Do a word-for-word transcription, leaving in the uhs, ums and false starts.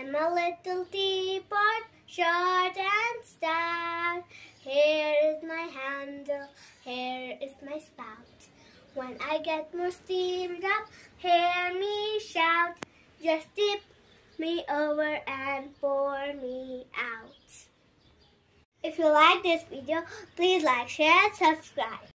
I'm a little teapot, short and stout. Here is my handle, here is my spout. When I get more steamed up, hear me shout. Just tip me over and pour me out. If you like this video, please like, share, and subscribe.